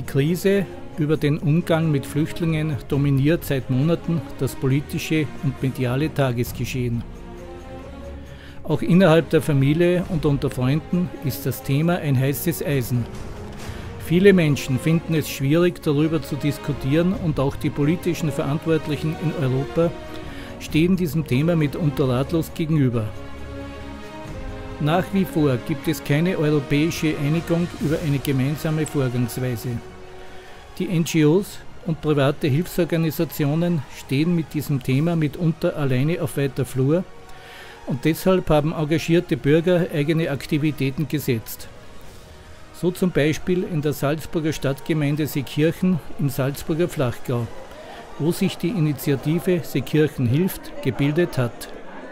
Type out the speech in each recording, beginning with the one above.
Krise über den Umgang mit Flüchtlingen dominiert seit Monaten das politische und mediale Tagesgeschehen. Auch innerhalb der Familie und unter Freunden ist das Thema ein heißes Eisen. Viele Menschen finden es schwierig, darüber zu diskutieren, und auch die politischen Verantwortlichen in Europa stehen diesem Thema mitunter ratlos gegenüber. Nach wie vor gibt es keine europäische Einigung über eine gemeinsame Vorgangsweise. Die NGOs und private Hilfsorganisationen stehen mit diesem Thema mitunter alleine auf weiter Flur, und deshalb haben engagierte Bürger eigene Aktivitäten gesetzt. So zum Beispiel in der Salzburger Stadtgemeinde Seekirchen im Salzburger Flachgau, wo sich die Initiative Seekirchen hilft gebildet hat.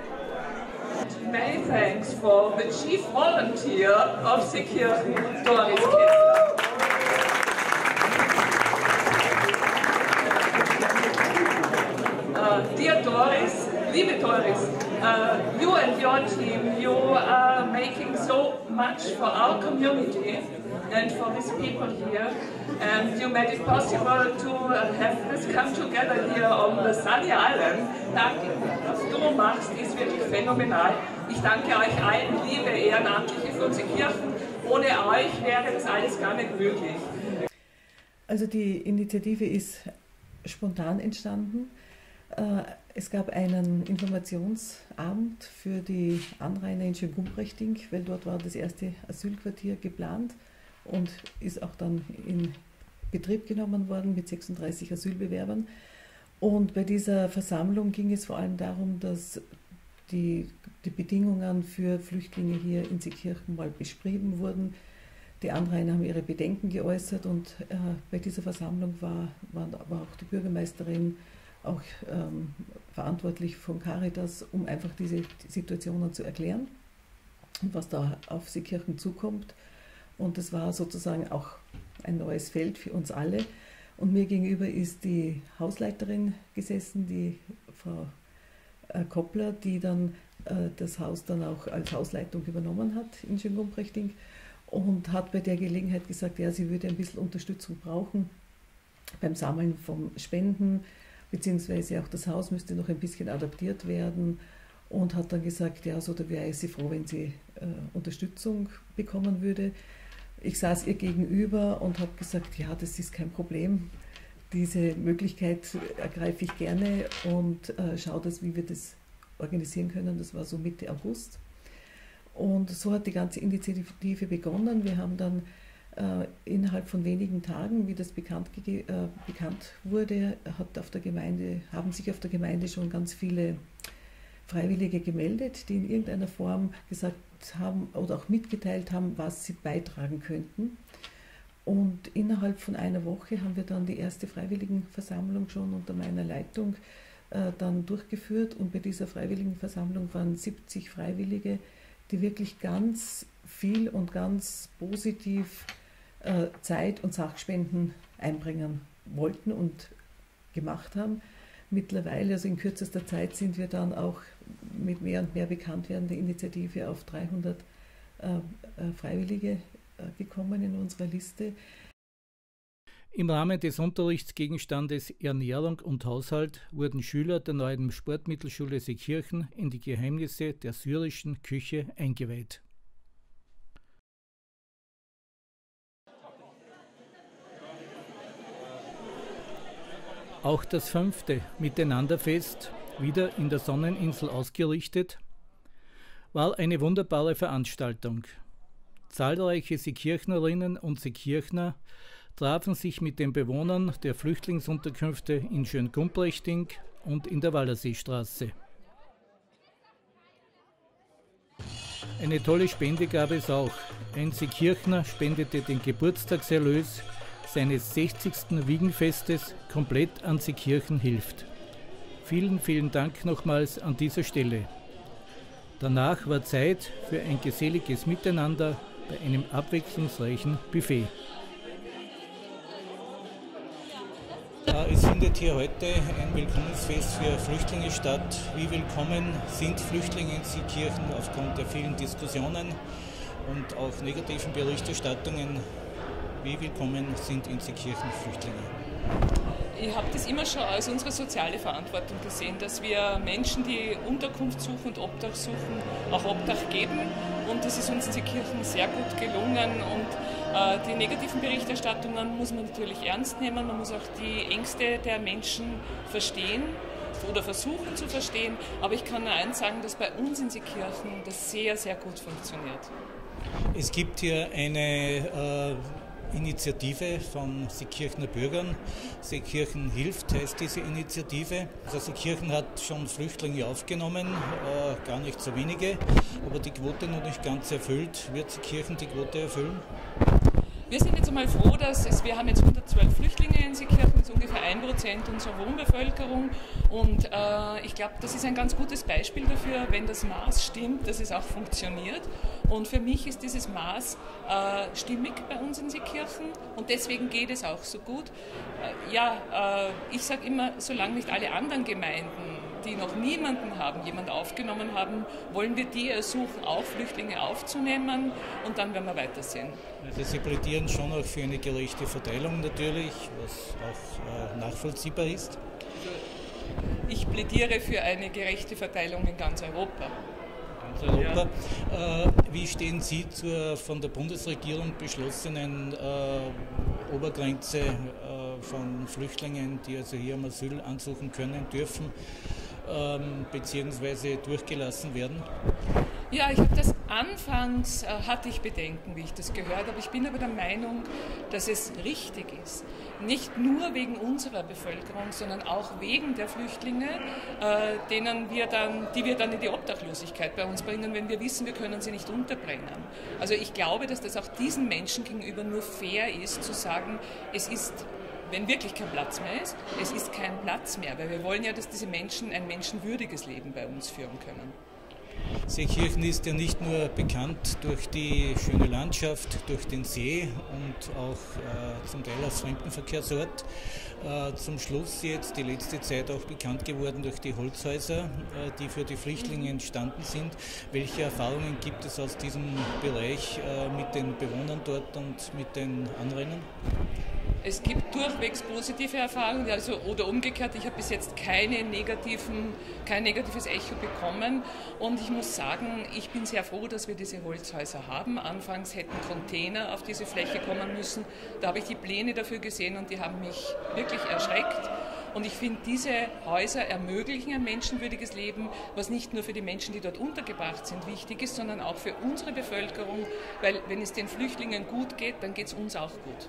Many thanks for the chief volunteer of Seekirchen, Doris Kessler. Dear Doris, liebe Doris, you and your team, you are making so much for our community and for these people here, and you made it possible to have this come together here on the sunny island. Danke, was du machst, ist wirklich phänomenal. Ich danke euch allen, liebe Ehrenamtliche von Seekirchen. Ohne euch wäre das alles gar nicht möglich. Also die Initiative ist spontan entstanden. Es gab einen Informationsabend für die Anrainer in Schöngumpreichting, weil dort war das erste Asylquartier geplant und ist auch dann in Betrieb genommen worden mit 36 Asylbewerbern. Und bei dieser Versammlung ging es vor allem darum, dass die Bedingungen für Flüchtlinge hier in Seekirchen mal beschrieben wurden. Die Anrainer haben ihre Bedenken geäußert, und bei dieser Versammlung war auch die Bürgermeisterin auch verantwortlich von Caritas, um einfach diese Situationen zu erklären und was da auf Seekirchen zukommt. Und das war sozusagen auch ein neues Feld für uns alle. Und mir gegenüber ist die Hausleiterin gesessen, die Frau Koppler, die dann das Haus dann auch als Hausleitung übernommen hat in Schöngumpreichting, und hat bei der Gelegenheit gesagt, ja, sie würde ein bisschen Unterstützung brauchen beim Sammeln von Spenden, beziehungsweise auch das Haus müsste noch ein bisschen adaptiert werden, und hat dann gesagt, ja, so da wäre sie froh, wenn sie Unterstützung bekommen würde. Ich saß ihr gegenüber und habe gesagt, ja, das ist kein Problem. Diese Möglichkeit ergreife ich gerne und schaue, wie wir das organisieren können. Das war so Mitte August. Und so hat die ganze Initiative begonnen. Wir haben dann innerhalb von wenigen Tagen, wie das bekannt wurde, haben sich auf der Gemeinde schon ganz viele Freiwillige gemeldet, die in irgendeiner Form gesagt haben oder auch mitgeteilt haben, was sie beitragen könnten. Und innerhalb von einer Woche haben wir dann die erste Freiwilligenversammlung schon unter meiner Leitung dann durchgeführt. Und bei dieser Freiwilligenversammlung waren 70 Freiwillige, die wirklich ganz viel und ganz positiv Zeit- und Sachspenden einbringen wollten und gemacht haben. Mittlerweile, also in kürzester Zeit, sind wir dann auch mit mehr und mehr Bekanntwerden der Initiative auf 300 Freiwillige gekommen in unserer Liste. Im Rahmen des Unterrichtsgegenstandes Ernährung und Haushalt wurden Schüler der neuen Sportmittelschule Seekirchen in die Geheimnisse der syrischen Küche eingeweiht. Auch das 5. Miteinanderfest, wieder in der Sonneninsel ausgerichtet, war eine wunderbare Veranstaltung. Zahlreiche Seekirchnerinnen und Seekirchner trafen sich mit den Bewohnern der Flüchtlingsunterkünfte in Schöngumpreichting und in der Wallerseestraße. Eine tolle Spende gab es auch. Ein Seekirchner spendete den Geburtstagserlös seines 60. Wiegenfestes komplett an Seekirchen hilft. Vielen, vielen Dank nochmals an dieser Stelle. Danach war Zeit für ein geselliges Miteinander bei einem abwechslungsreichen Buffet. Es findet hier heute ein Willkommensfest für Flüchtlinge statt. Wie willkommen sind Flüchtlinge in Seekirchen aufgrund der vielen Diskussionen und auch negativen Berichterstattungen Wie willkommen sind in Seekirchen Flüchtlinge? Ich habe das immer schon als unsere soziale Verantwortung gesehen, dass wir Menschen, die Unterkunft suchen und Obdach suchen, auch Obdach geben. Und das ist uns in Seekirchen sehr gut gelungen. Und die negativen Berichterstattungen muss man natürlich ernst nehmen. Man muss auch die Ängste der Menschen verstehen oder versuchen zu verstehen. Aber ich kann nur eins sagen, dass bei uns in Seekirchen das sehr, sehr gut funktioniert. Es gibt hier eine Initiative von Seekirchener Bürgern. Seekirchen hilft, heißt diese Initiative. Also Seekirchen hat schon Flüchtlinge aufgenommen, gar nicht so wenige, aber die Quote noch nicht ganz erfüllt. Wird Seekirchen die Quote erfüllen? Wir sind jetzt einmal froh, dass wir haben jetzt 112 Flüchtlinge in Seekirchen, das ist ungefähr 1% unserer Wohnbevölkerung. Und ich glaube, das ist ein ganz gutes Beispiel dafür, wenn das Maß stimmt, dass es auch funktioniert. Und für mich ist dieses Maß stimmig bei uns in Seekirchen und deswegen geht es auch so gut. Ich sage immer, solange nicht alle anderen Gemeinden, die noch niemanden haben, jemand aufgenommen haben, wollen wir die ersuchen, auch Flüchtlinge aufzunehmen und dann werden wir weitersehen. Also Sie plädieren schon auch für eine gerechte Verteilung natürlich, was auch nachvollziehbar ist. Ich plädiere für eine gerechte Verteilung in ganz Europa. Europa. Wie stehen Sie zur von der Bundesregierung beschlossenen Obergrenze von Flüchtlingen, die also hier um Asyl ansuchen können, dürfen, beziehungsweise durchgelassen werden? Ja, ich habe das anfangs, hatte ich Bedenken, wie ich das gehört habe. Ich bin aber der Meinung, dass es richtig ist. Nicht nur wegen unserer Bevölkerung, sondern auch wegen der Flüchtlinge, die wir dann in die Obdachlosigkeit bei uns bringen, wenn wir wissen, wir können sie nicht unterbringen. Also ich glaube, dass das auch diesen Menschen gegenüber nur fair ist, zu sagen, es ist, wenn wirklich kein Platz mehr ist, es ist kein Platz mehr, weil wir wollen ja, dass diese Menschen ein menschenwürdiges Leben bei uns führen können. Seekirchen ist ja nicht nur bekannt durch die schöne Landschaft, durch den See und auch zum Teil als Fremdenverkehrsort. Zum Schluss jetzt die letzte Zeit auch bekannt geworden durch die Holzhäuser, die für die Flüchtlinge entstanden sind. Welche Erfahrungen gibt es aus diesem Bereich mit den Bewohnern dort und mit den Anrainern? Es gibt durchwegs positive Erfahrungen, also, oder umgekehrt, ich habe bis jetzt kein negatives Echo bekommen und ich muss sagen, ich bin sehr froh, dass wir diese Holzhäuser haben. Anfangs hätten Container auf diese Fläche kommen müssen, da habe ich die Pläne dafür gesehen und die haben mich wirklich erschreckt. Und ich finde, diese Häuser ermöglichen ein menschenwürdiges Leben, was nicht nur für die Menschen, die dort untergebracht sind, wichtig ist, sondern auch für unsere Bevölkerung, weil wenn es den Flüchtlingen gut geht, dann geht es uns auch gut.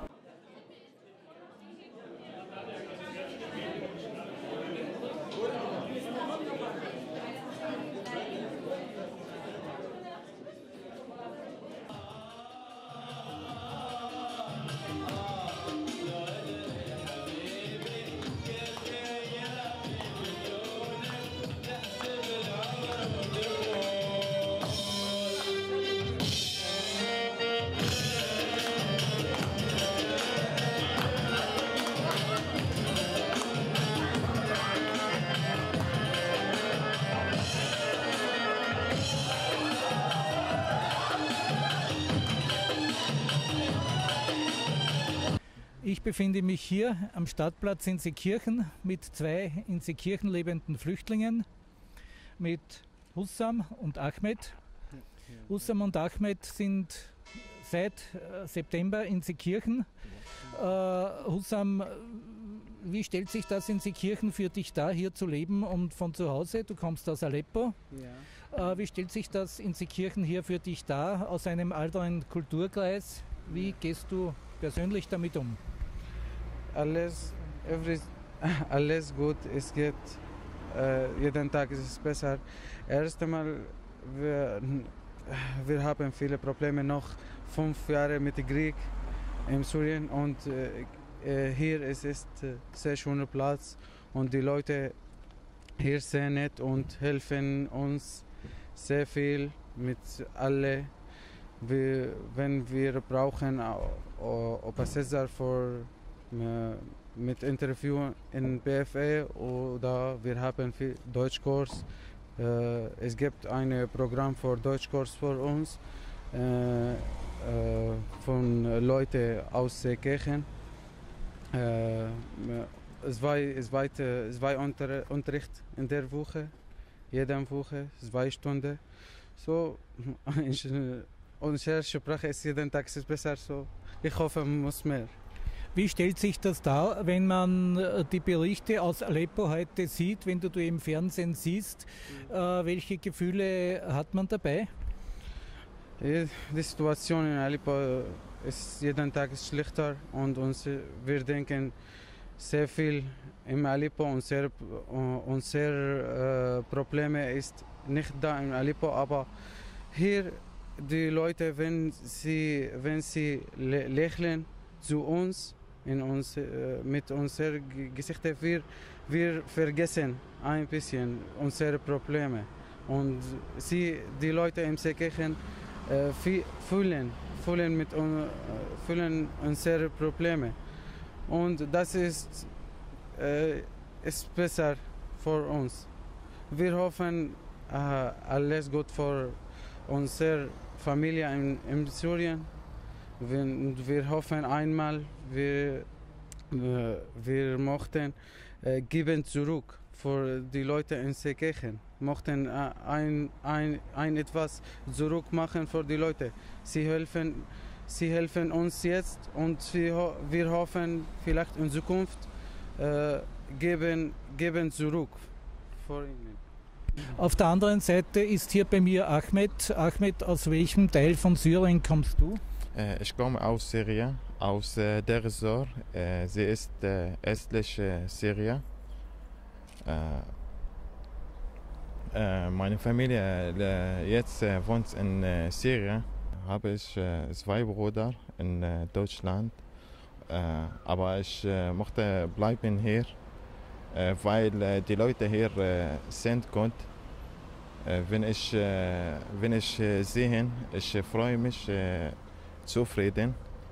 Ich befinde mich hier am Stadtplatz in Seekirchen mit zwei in Seekirchen lebenden Flüchtlingen, mit Hussam und Ahmed. Hussam und Ahmed sind seit September in Seekirchen. Hussam, wie stellt sich das in Seekirchen für dich dar, hier zu leben und von zu Hause? Du kommst aus Aleppo. Ja. Wie stellt sich das in Seekirchen hier für dich dar, aus einem anderen Kulturkreis? Wie gehst du persönlich damit um? Alles gut, es geht, jeden Tag ist es besser. Erst einmal, wir haben viele Probleme, noch 5 Jahre mit dem Krieg in Syrien und hier ist es ein sehr schöner Platz und die Leute hier sehr nett und helfen uns sehr viel mit alle. Wenn wir brauchen Übersetzer mit Interview in BFE oder wir haben viel Deutschkurs. Es gibt ein Programm für Deutschkurs für uns. von Leuten aus Seekirchen. Es war Unterricht in der Woche, jede Woche, 2 Stunden. So, unsere Sprache ist jeden Tag besser, so ich hoffe, man muss mehr. Wie stellt sich das dar, wenn man die Berichte aus Aleppo heute sieht, wenn du im Fernsehen siehst? Welche Gefühle hat man dabei? Die Situation in Aleppo ist jeden Tag schlechter und wir denken sehr viel in Aleppo. Unser Probleme ist nicht da in Aleppo, aber hier die Leute, wenn sie lächeln zu uns, mit unseren Gesichtern, wir vergessen ein bisschen unsere Probleme. Und die Leute im Seekirchen fühlen unsere Probleme. Und das ist besser für uns. Wir hoffen, alles gut für unsere Familie in Syrien. Wir hoffen einmal, wir möchten geben zurück für die Leute in Seekirchen. Möchten etwas zurück machen für die Leute. Sie helfen uns jetzt und wir hoffen vielleicht in Zukunft geben zurück für ihnen. Auf der anderen Seite ist hier bei mir Ahmed. Ahmed, aus welchem Teil von Syrien kommst du? Ich komme aus Syrien, aus Deir ez-Zor. Sie ist östliche Syrien. Meine Familie jetzt wohnt in Syrien. Habe ich 2 Brüder in Deutschland. Aber ich möchte bleiben hier, weil die Leute hier sind gut. Wenn ich sehe, ich freue mich zufrieden.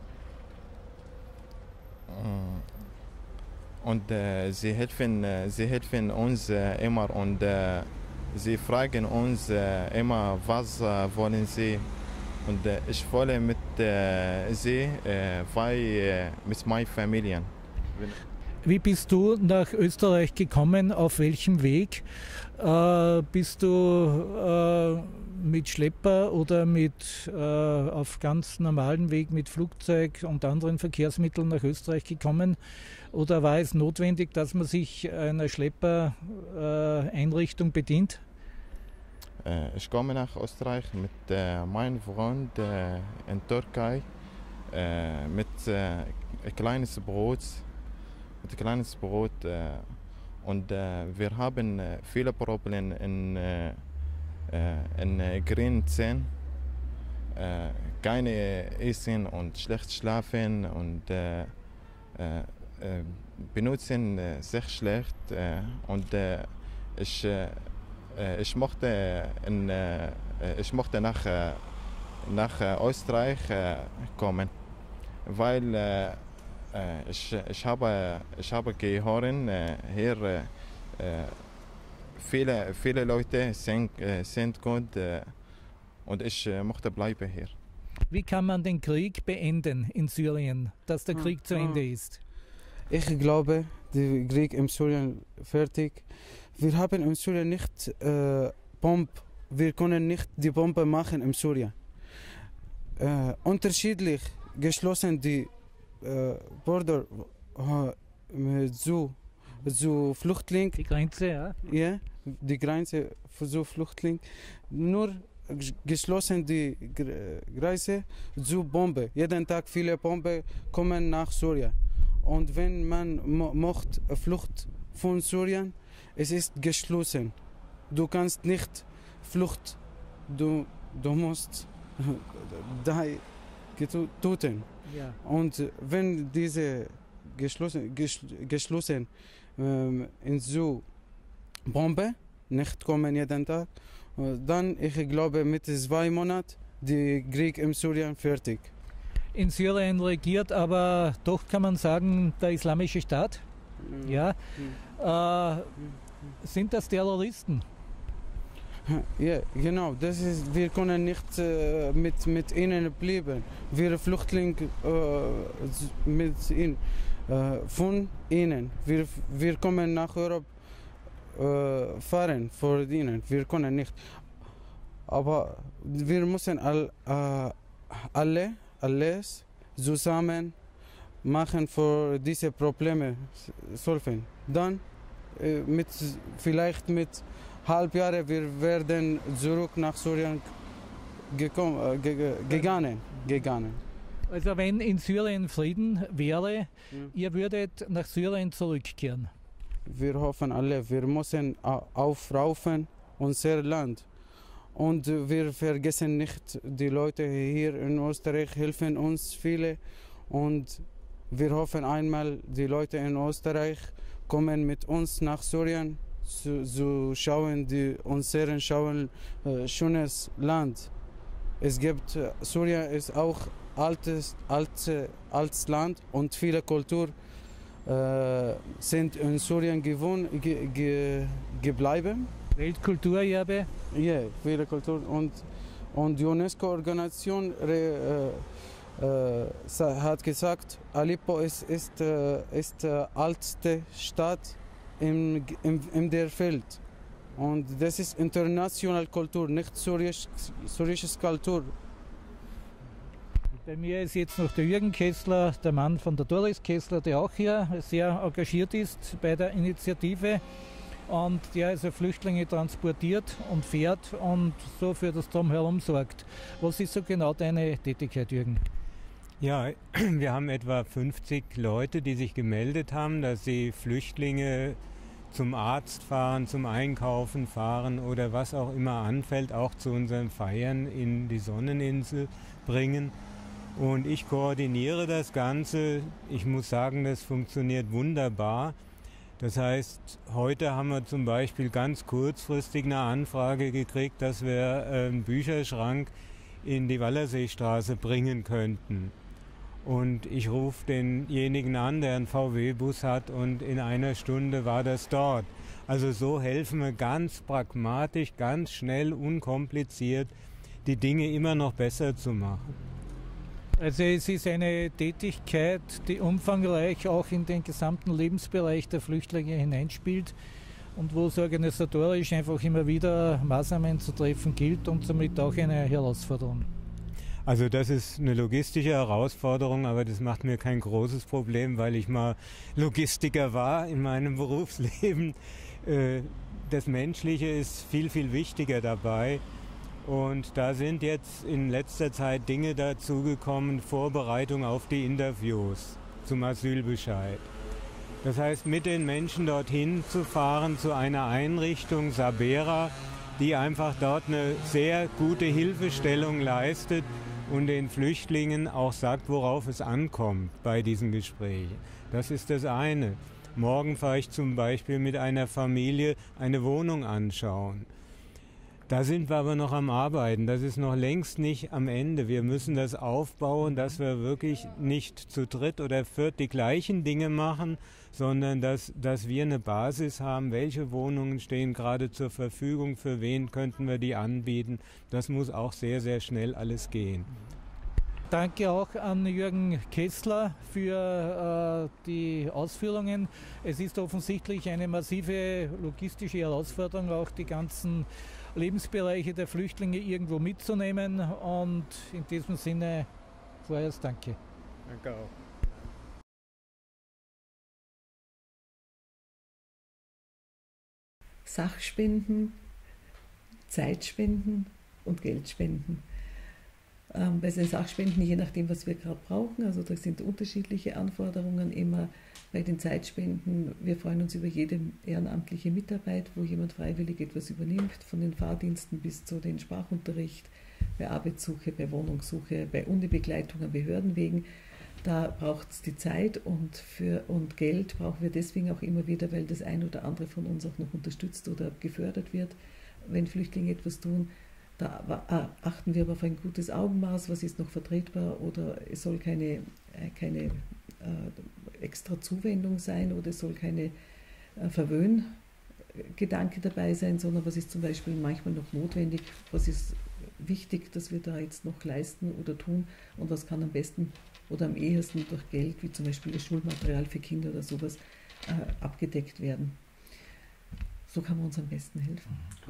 Und sie helfen uns immer und sie fragen uns immer, was wollen sie. Und ich wolle mit sie, mit meiner Familie. Wie bist du nach Österreich gekommen? Auf welchem Weg? Bist du mit Schlepper oder auf ganz normalen Weg mit Flugzeug und anderen Verkehrsmitteln nach Österreich gekommen? Oder war es notwendig, dass man sich einer Schleppereinrichtung bedient? Ich komme nach Österreich mit meinem Freund in Türkei mit kleines Brot. Und wir haben viele Probleme in Grenzen. Keine Essen und schlecht schlafen und benutzen sehr schlecht. Und ich möchte nach Österreich kommen, weil ich habe gehört, hier viele Leute sind gut und ich möchte bleiben hier. Wie kann man den Krieg beenden in Syrien, dass der Krieg zu Ende ist? Ich glaube, der Krieg in Syrien fertig. Wir haben in Syrien nicht Bombe. Wir können nicht die Bombe machen in Syrien. Unterschiedlich geschlossen die Border zu Flüchtlingen. Die Grenze, ja? Ja, die Grenze zu Flüchtlingen. Nur geschlossen die Grenze zu Bombe. Jeden Tag viele Bomben kommen nach Syrien. Und wenn man macht Flucht von Syrien, es ist geschlossen. Du kannst nicht Flucht. Du musst töten. Ja. Und wenn diese geschlossen in so Bombe nicht kommen jeden Tag, dann ich glaube mit 2 Monaten die Krieg in Syrien fertig. In Syrien regiert aber doch, kann man sagen, der Islamische Staat. Ja. Sind das Terroristen? Ja, genau. Das ist, wir können nicht mit ihnen bleiben. Wir Flüchtlinge mit ihnen, von ihnen. Wir kommen nach Europa fahren vor ihnen. Wir können nicht. Aber wir müssen alles zusammen machen für diese Probleme solven. Dann vielleicht mit Halbjahre wir werden zurück nach Syrien gegangen. Also wenn in Syrien Frieden wäre, ihr würdet nach Syrien zurückkehren? Wir hoffen alle, wir müssen aufrufen unser Land. Und wir vergessen nicht, die Leute hier in Österreich helfen uns viele. Und wir hoffen einmal, die Leute in Österreich kommen mit uns nach Syrien zu schauen, unser schönes Land. Es gibt, Syrien ist auch altes Land und viele Kulturen sind in Syrien geblieben. Weltkulturerbe? Ja, viele Kultur und die UNESCO-Organisation hat gesagt, Aleppo ist älteste Stadt in der Welt. Und das ist internationale Kultur, nicht syrische Kultur. Bei mir ist jetzt noch der Jürgen Kessler, der Mann von der Doris Kessler, der auch hier sehr engagiert ist bei der Initiative und der also Flüchtlinge transportiert und fährt und so für das Drumherum sorgt. Was ist so genau deine Tätigkeit, Jürgen? Ja, wir haben etwa 50 Leute, die sich gemeldet haben, dass sie Flüchtlinge zum Arzt fahren, zum Einkaufen fahren oder was auch immer anfällt, auch zu unseren Feiern in die Sonneninsel bringen. Und ich koordiniere das Ganze. Ich muss sagen, das funktioniert wunderbar. Das heißt, heute haben wir zum Beispiel ganz kurzfristig eine Anfrage gekriegt, dass wir einen Bücherschrank in die Wallerseestraße bringen könnten. Und ich rufe denjenigen an, der einen VW-Bus hat, und in einer Stunde war das dort. Also so helfen wir ganz pragmatisch, ganz schnell, unkompliziert, die Dinge immer noch besser zu machen. Also es ist eine Tätigkeit, die umfangreich auch in den gesamten Lebensbereich der Flüchtlinge hineinspielt und wo es organisatorisch einfach immer wieder Maßnahmen zu treffen gilt und somit auch eine Herausforderung. Also das ist eine logistische Herausforderung, aber das macht mir kein großes Problem, weil ich mal Logistiker war in meinem Berufsleben. Das Menschliche ist viel, viel wichtiger dabei. Und da sind jetzt in letzter Zeit Dinge dazugekommen, Vorbereitung auf die Interviews zum Asylbescheid. Das heißt, mit den Menschen dorthin zu fahren zu einer Einrichtung, Sabera, die einfach dort eine sehr gute Hilfestellung leistet und den Flüchtlingen auch sagt, worauf es ankommt bei diesen Gesprächen. Das ist das eine. Morgen fahre ich zum Beispiel mit einer Familie eine Wohnung anschauen. Da sind wir aber noch am Arbeiten. Das ist noch längst nicht am Ende. Wir müssen das aufbauen, dass wir wirklich nicht zu dritt oder viert die gleichen Dinge machen, sondern dass wir eine Basis haben. Welche Wohnungen stehen gerade zur Verfügung? Für wen könnten wir die anbieten? Das muss auch sehr, sehr schnell alles gehen. Danke auch an Jürgen Kessler für die Ausführungen. Es ist offensichtlich eine massive logistische Herausforderung, auch die ganzen Lebensbereiche der Flüchtlinge irgendwo mitzunehmen. Und in diesem Sinne vorerst danke. Danke auch. Sachspenden, Zeitspenden und Geldspenden. Bei den Sachspenden, je nachdem, was wir gerade brauchen, also da sind unterschiedliche Anforderungen immer. Bei den Zeitspenden, wir freuen uns über jede ehrenamtliche Mitarbeit, wo jemand freiwillig etwas übernimmt, von den Fahrdiensten bis zu den Sprachunterricht, bei Arbeitssuche, bei Wohnungssuche, bei Unibegleitung an Behördenwegen. Da braucht es die Zeit und Geld brauchen wir deswegen auch immer wieder, weil das ein oder andere von uns auch noch unterstützt oder gefördert wird, wenn Flüchtlinge etwas tun. Da achten wir aber auf ein gutes Augenmaß, was ist noch vertretbar, oder es soll keine extra Zuwendung sein oder es soll keine Gedanke dabei sein, sondern was ist zum Beispiel manchmal noch notwendig, was ist wichtig, dass wir da jetzt noch leisten oder tun und was kann am besten oder am ehesten durch Geld, wie zum Beispiel das Schulmaterial für Kinder oder sowas, abgedeckt werden. So kann man uns am besten helfen.